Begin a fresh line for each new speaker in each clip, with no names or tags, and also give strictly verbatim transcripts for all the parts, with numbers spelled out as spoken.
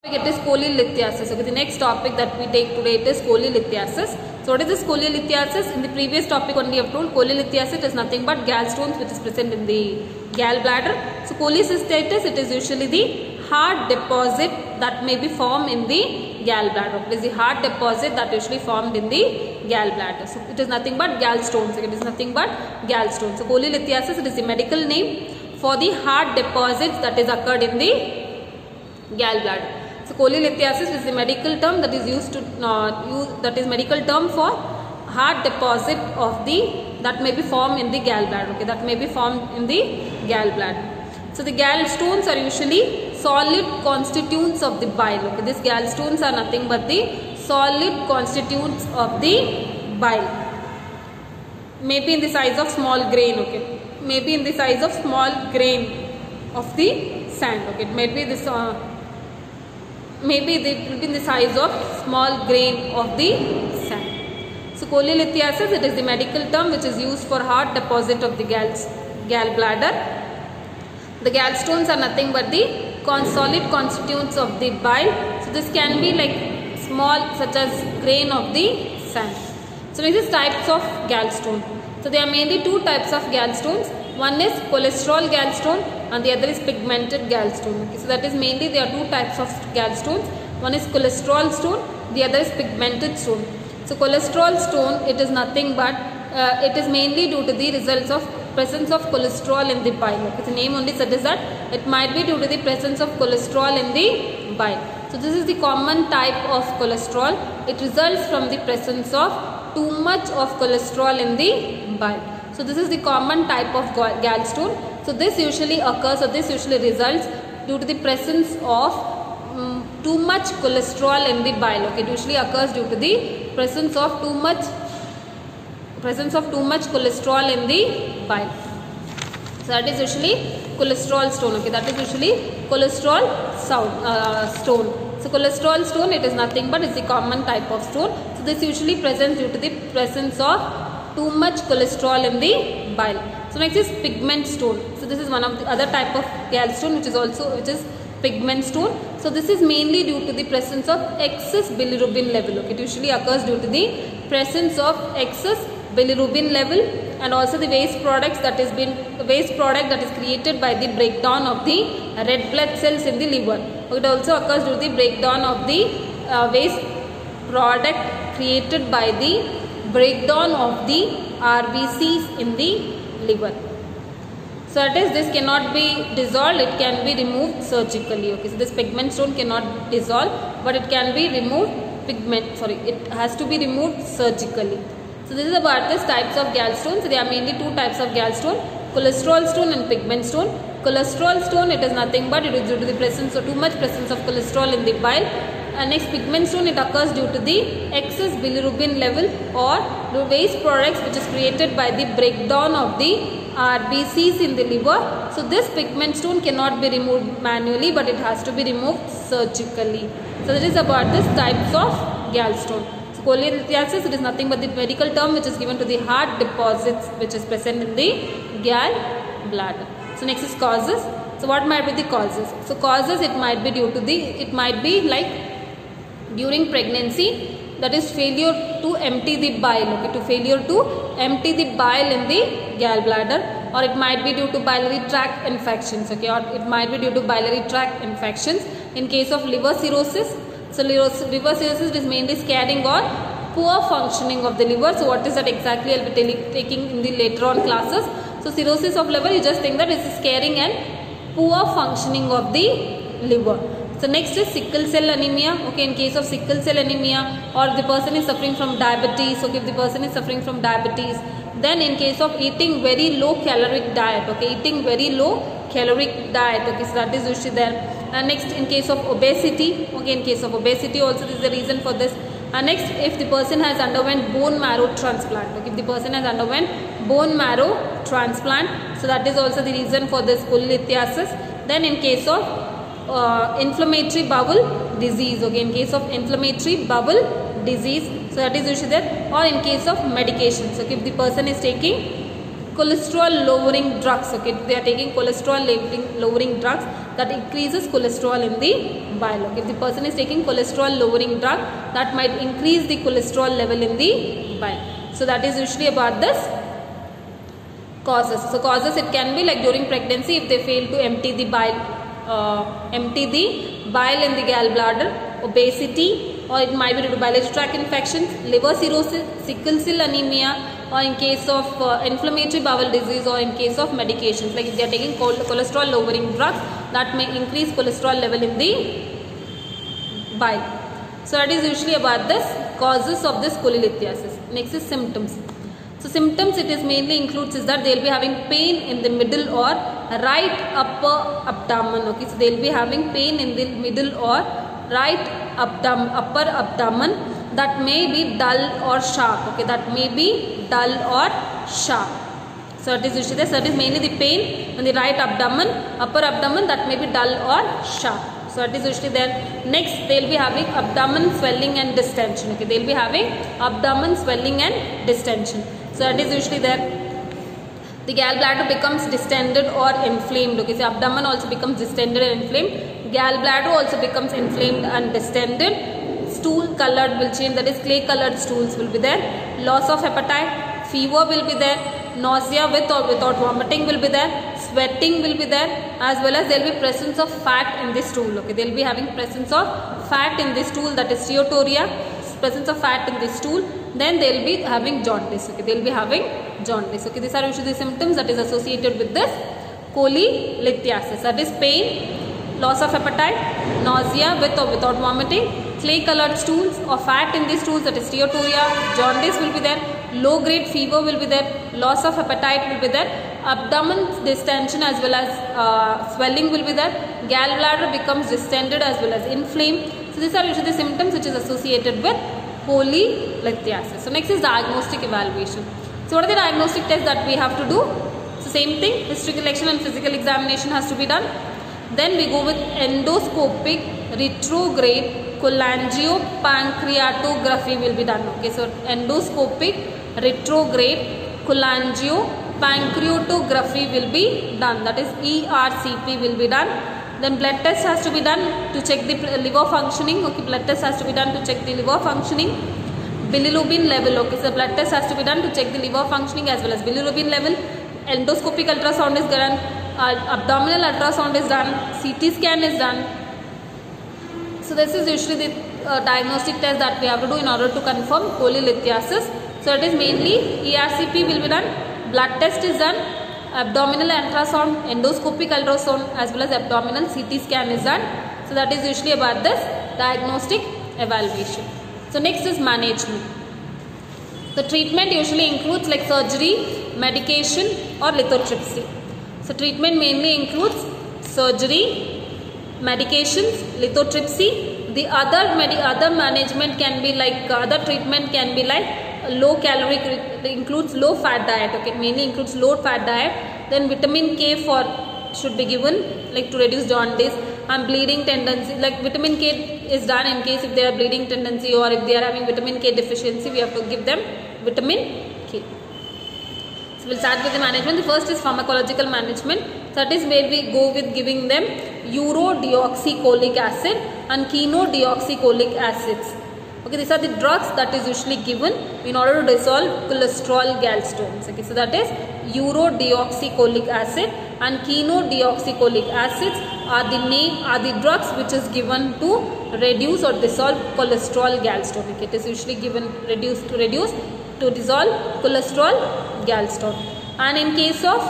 It is cholelithiasis. Okay, the next topic that we take today it is cholelithiasis. So what is this cholelithiasis? In the previous topic only I have told cholelithiasis is nothing but gallstones which is present in the gallbladder. So cholecystitis, it is usually the hard deposit that may be formed in the gallbladder. It is the hard deposit that usually formed in the gallbladder. So it is nothing but gallstones. It is nothing but gallstones. So cholelithiasis, it is the medical name for the hard deposits that is occurred in the gallbladder. So cholelithiasis is the medical term that is used to uh, use that is medical term for hard deposit of the that may be formed in the gallbladder. Okay, that may be formed in the gallbladder. So the gallstones are usually solid constituents of the bile. Okay, these gallstones are nothing but the solid constituents of the bile. Maybe in the size of small grain. Okay, maybe in the size of small grain of the sand. Okay, it may be this. Uh, Maybe it will be in the size of small grain of the sand. So cholelithiasis, it is the medical term which is used for hard deposit of the gall gallbladder. The gallstones are nothing but the con solid constituents of the bile. So this can be like small such as grain of the sand. So next is types of gallstone. So there are mainly two types of gallstones. One is cholesterol gallstone and the other is pigmented gallstone. Okay, so that is mainly there are two types of gallstones. One is cholesterol stone, the other is pigmented stone. So cholesterol stone, it is nothing but uh, it is mainly due to the results of presence of cholesterol in the bile. Okay, the name only suggests that it might be due to the presence of cholesterol in the bile. So this is the common type of cholesterol. It results from the presence of too much of cholesterol in the bile. So this is the common type of gallstone. So this usually occurs or this usually results due to the presence of um, too much cholesterol in the bile. Okay, it usually occurs due to the presence of too much presence of too much cholesterol in the bile. So that is usually cholesterol stone. Okay, that is usually cholesterol sound, uh, stone. So cholesterol stone, it is nothing but it's the common type of stone. So this usually presents due to the presence of too much cholesterol in the bile. So next is pigment stone. So this is one of the other type of gallstone which is also which is pigment stone. So this is mainly due to the presence of excess bilirubin level. Okay, it usually occurs due to the presence of excess bilirubin level and also the waste products that is been waste product that is created by the breakdown of the red blood cells in the liver. It also occurs due to the breakdown of the uh, waste product created by the breakdown of the R B Cs in the liver. So that is, this cannot be dissolved, it can be removed surgically. Okay, so this pigment stone cannot dissolve, but it can be removed pigment sorry it has to be removed surgically. So this is about this types of gallstones. So there are mainly two types of gallstone, cholesterol stone and pigment stone. Cholesterol stone, it is nothing but it is due to the presence of too much presence of cholesterol in the bile. And next pigment stone, it occurs due to the excess bilirubin level or the waste products which is created by the breakdown of the R B Cs in the liver. So this pigment stone cannot be removed manually but it has to be removed surgically. So that is about this types of gallstone. So cholelithiasis, it is nothing but the medical term which is given to the hard deposits which is present in the gallbladder. So next is causes. So what might be the causes? So causes, it might be due to the it might be like during pregnancy, that is failure to empty the bile. Okay, to failure to empty the bile in the gallbladder, or it might be due to biliary tract infections. Okay, or it might be due to biliary tract infections. In case of liver cirrhosis, so liver cirrhosis is mainly scarring or poor functioning of the liver. So what is that exactly? I'll be taking in the later on classes. So cirrhosis of liver, you just think that it's scarring and poor functioning of the liver. So next is sickle cell anemia. Okay, in case of sickle cell anemia, or the person is suffering from diabetes. Okay, if the person is suffering from diabetes, then in case of eating very low caloric diet. Okay, eating very low caloric diet. Okay, so that is usually there. And next, in case of obesity. Okay, in case of obesity also this is the reason for this. And next, if the person has underwent bone marrow transplant. Okay, if the person has underwent bone marrow transplant, so that is also the reason for this cholelithiasis. Then in case of Uh, inflammatory bowel disease. Okay, in case of inflammatory bowel disease, so that is usually there. Or in case of medications. Okay, if the person is taking cholesterol lowering drugs. Okay, they are taking cholesterol lowering lowering drugs that increases cholesterol in the bile. Okay, if the person is taking cholesterol lowering drug, that might increase the cholesterol level in the bile. So that is usually about this causes. So causes, it can be like during pregnancy if they fail to empty the bile, uh, empty the bile in the gallbladder, obesity, or it might be due to biliary tract infections, liver cirrhosis, sickle cell anemia, or in case of uh, inflammatory bowel disease, or in case of medications like if they are taking cholesterol lowering drugs, that may increase cholesterol level in the bile. So that is usually about this causes of this cholelithiasis. Next is symptoms. So symptoms, it is mainly includes is that they will be having pain in the middle or right upper abdomen. Okay, so they will be having pain in the middle or right abdomen, upper abdomen, that may be dull or sharp. Okay, that may be dull or sharp. So it is usually this. That is mainly the pain in the right abdomen, upper abdomen, that may be dull or sharp. So it is usually there. Next, they will be having abdomen swelling and distension. Okay, they will be having abdomen swelling and distension. So that is usually there. The gallbladder becomes distended or inflamed. Okay, so abdomen also becomes distended and inflamed. Gallbladder also becomes inflamed and distended. Stool colored will change, that is clay colored stools will be there. Loss of appetite, fever will be there. Nausea with or without vomiting will be there. Sweating will be there, as well as there will be presence of fat in the stool. Okay, they will be having presence of fat in the stool, that is steatorrhea, presence of fat in the stool. Then they will be having jaundice. Okay, they will be having jaundice. Okay, these are usually the symptoms that is associated with this cholelithiasis. That is pain, loss of appetite, nausea with or without vomiting, clay colored stools or fat in the stools, that is steatorrhea, jaundice will be there, low grade fever will be there, loss of appetite will be there, abdomen distension as well as uh, swelling will be there, gallbladder becomes distended as well as inflamed. So these are usually the symptoms which is associated with cholelithiasis. So next is diagnostic evaluation. So what are the diagnostic tests that we have to do? So same thing, history collection and physical examination has to be done. Then we go with endoscopic retrograde cholangiopancreatography will be done. Okay, so endoscopic retrograde cholangiopancreatography will be done. That is E R C P will be done. Then blood test has to be done to check the liver functioning. Okay, blood test has to be done to check the liver functioning. Bilirubin level. Okay, so blood test has to be done to check the liver functioning as well as bilirubin level. Endoscopic ultrasound is done. Uh, abdominal ultrasound is done. C T scan is done. So this is usually the uh, diagnostic test that we have to do in order to confirm cholelithiasis. So it is mainly E R C P will be done. Blood test is done. Abdominal ultrasound, endoscopic ultrasound as well as abdominal C T scan is done. So that is usually about this diagnostic evaluation. So next is management. The treatment usually includes like surgery, medication or lithotripsy. So treatment mainly includes surgery, medications, lithotripsy. The other medi other management can be like uh, other treatment can be like low caloric, includes low fat diet. Okay, mainly includes low fat diet. Then vitamin K for should be given like to reduce jaundice and bleeding tendency. Like vitamin K is done in case if they are bleeding tendency or if they are having vitamin K deficiency, we have to give them vitamin K. So we'll start with the management. The first is pharmacological management. So that is where we go with giving them urodeoxycholic acid and chenodeoxycholic acids. Okay, these are the drugs that is usually given in order to dissolve cholesterol gallstones. Okay, so that is urodeoxycholic acid and chenodeoxycholic acids are the name are the drugs which is given to reduce or dissolve cholesterol gallstone. Okay, it is usually given reduce to reduce to dissolve cholesterol gallstone. And in case of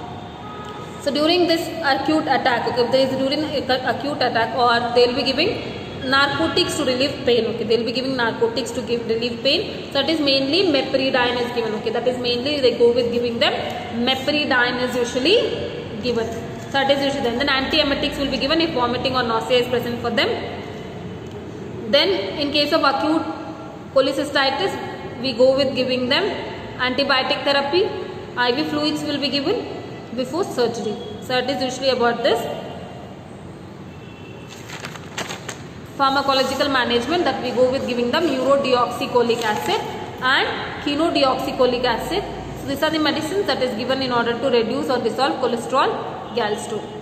so during this acute attack, okay, if there is during acute attack or they will be giving narcotics to relieve pain. Okay, they will be giving narcotics to give relieve pain. So that is mainly meperidine is given. Okay, that is mainly they go with giving them meperidine is usually given. So that is usually then. Then antiemetics will be given if vomiting or nausea is present for them. Then in case of acute cholecystitis, we go with giving them antibiotic therapy. I V fluids will be given before surgery. So that is usually about this pharmacological management that we go with giving them urodeoxycholic acid and chenodeoxycholic acid. So these are the medicines that is given in order to reduce or dissolve cholesterol gallstone.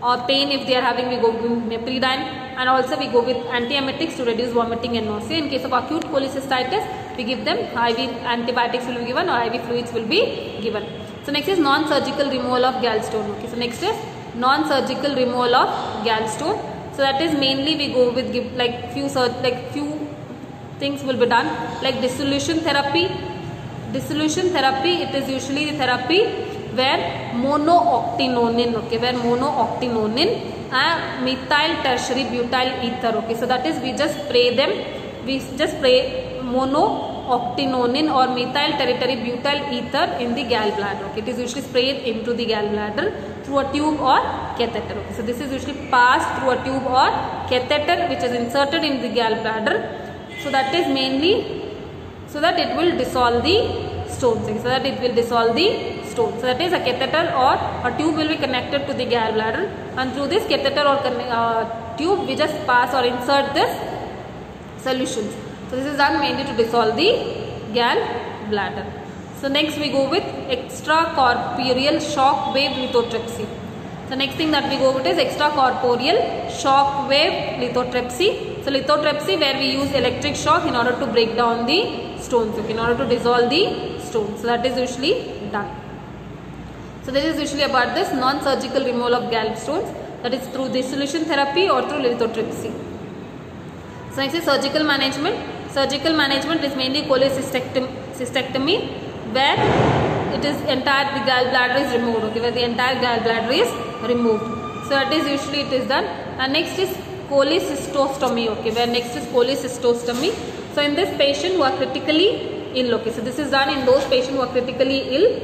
or pain if they are having, we go with Mepridine, and also we go with antiemetics to reduce vomiting and nausea. In case of acute cholecystitis, we give them I V antibiotics will be given or I V fluids will be given. So next is non-surgical removal of gallstone. Okay, so next is non-surgical removal of gallstone. So that is mainly we go with give like few like few things will be done, like dissolution therapy. Dissolution therapy, it is usually the therapy where monooctinonin, okay, where monooctinonin and methyl tertiary butyl ether, okay, so that is we just spray them, we just spray monooctinonin or methyl tertiary butyl ether in the gallbladder, okay, it is usually sprayed into the gallbladder through a tube or catheter, okay, so this is usually passed through a tube or catheter which is inserted in the gallbladder, so that is mainly so that it will dissolve the stones, so that it will dissolve the stones. So that is a catheter or a tube will be connected to the gallbladder, and through this catheter or uh, tube we just pass or insert this solutions. So this is done mainly to dissolve the gallbladder. So next we go with extracorporeal shock wave lithotripsy. The next thing that we go with is extracorporeal shock wave lithotripsy. So lithotripsy where we use electric shock in order to break down the stones, okay, in order to dissolve the stones. So that is usually done. So this is usually about this non-surgical removal of gallstones, that is through dissolution therapy or through lithotripsy. So next is surgical management. Surgical management is mainly cholecystectomy where it is entire the gallbladder is removed, okay, where the entire gallbladder is removed. So that is usually it is done. And next is cholecystostomy, okay, where next is cholecystostomy. So in this patient who are critically ill, okay, so this is done in those patients who are critically ill.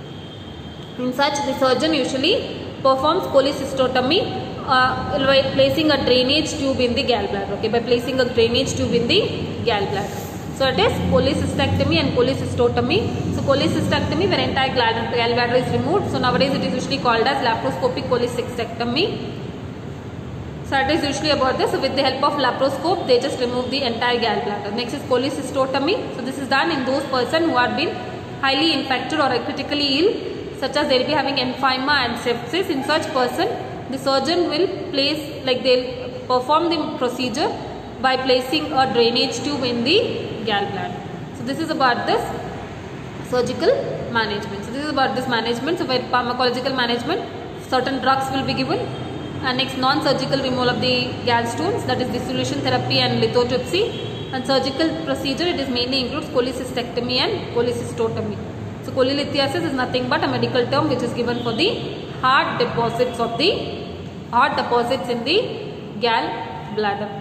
In such, the surgeon usually performs cholecystotomy uh, by placing a drainage tube in the gallbladder, okay, by placing a drainage tube in the gallbladder. So it is cholecystectomy and cholecystotomy. So cholecystectomy where entire gallbladder is removed. So nowadays it is usually called as laparoscopic cholecystectomy. So it is usually about this. So with the help of laparoscope, they just remove the entire gallbladder. Next is cholecystotomy. So this is done in those persons who have been highly infected or are critically ill, such as they will be having emphysema and sepsis. In such person, the surgeon will place, like they will perform the procedure by placing a drainage tube in the gallbladder. So this is about this surgical management. So this is about this management. So by pharmacological management, certain drugs will be given. And next, non-surgical removal of the gallstones, that is dissolution therapy and lithotripsy. And surgical procedure, it is mainly includes cholecystectomy and cholecystotomy. So cholelithiasis is nothing but a medical term which is given for the hard deposits of the hard deposits in the gallbladder.